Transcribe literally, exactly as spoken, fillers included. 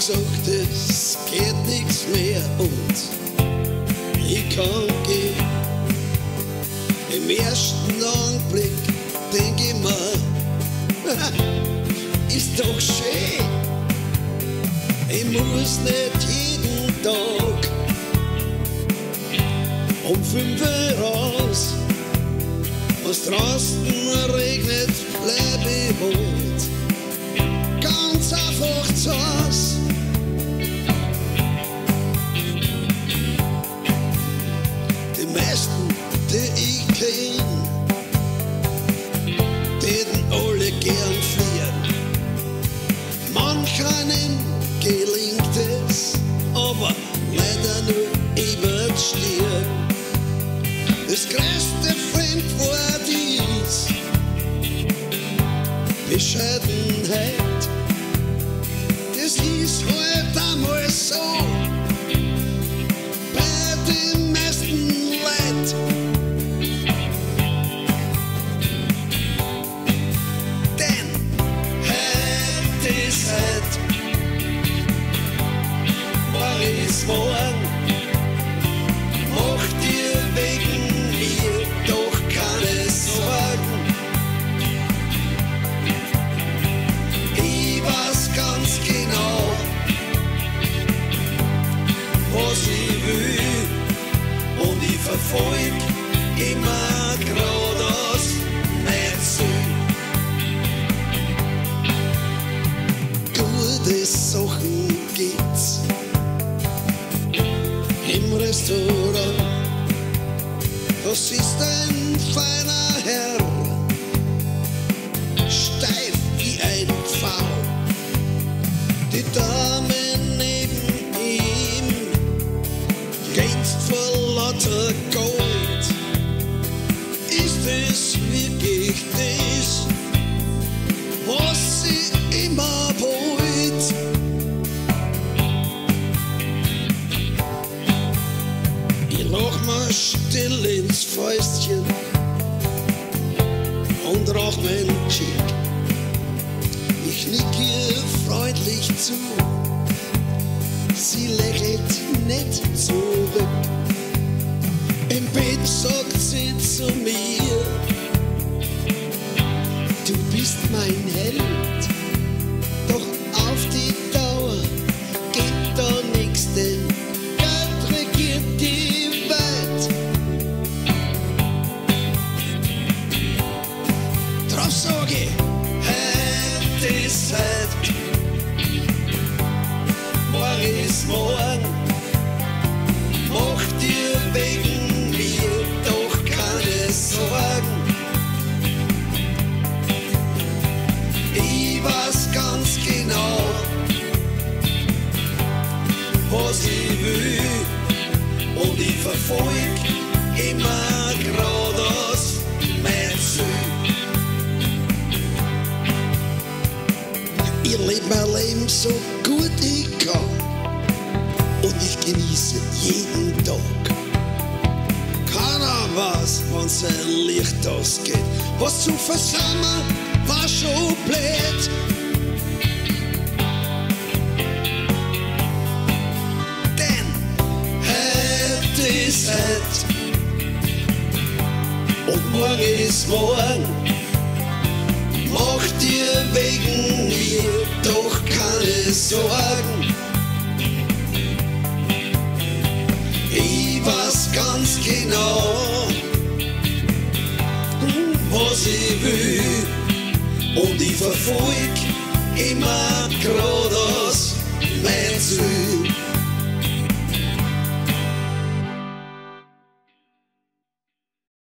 gesagt, es geht nichts mehr und ich kann gehen. Im ersten Augenblick denk ich mir, ist doch schön. Ich muss nicht jeden Tag um fünf Uhr raus. Was draußen regnet, bleib ich halt ganz einfach zu Haus. Die meisten, die ich kenn, täten alle gern fliehen. Manch einem gelingt es, aber leider nur über die Stirn. Das größte Fremdwort ist Bescheidenheit. Das ist halt einmal so bei den meisten Leuten. Denn heute ist heute, morgen ist morgen. Mach dir wegen mir doch keine Sorgen. Ich weiß ganz genau, was ich will, und ich verfolg immer geradeaus mein Ziel. Gute Sachen gibt's im Restaurant. Das ist ein feiner Herr, steif wie ein Pfau. Die Dame neben ihm glänzt vor lauter Gold. Ist es wirklich das, was sie immer wollt? Ich lach mir still ins Fäustchen und rauch mein Chick. Ich nick ihr freundlich zu, sie lächelt nett zurück. Im Bett sagt sie zu mir, du bist mein Held, doch auf die Dauer geht da nix, denn Geld regiert die Welt. Drauf sag ich, heute ist heute, morgen ist morgen. Mach dir wegen mir doch keine Sorgen. Ich weiß ganz genau, was ich will, und ich verfolg immer geradeaus mein Ziel. Ich lebe mein Leben so gut ich kann und ich genieße jeden Tag. Keiner weiß, wann sein Licht ausgeht. Was zu versammeln war schon blöd. Denn heute ist heute und morgen ist morgen. Mach dir wegen mir doch keine Sorgen. Ich weiß ganz genau, was ich will, und ich verfolg immer geradeaus mein Ziel.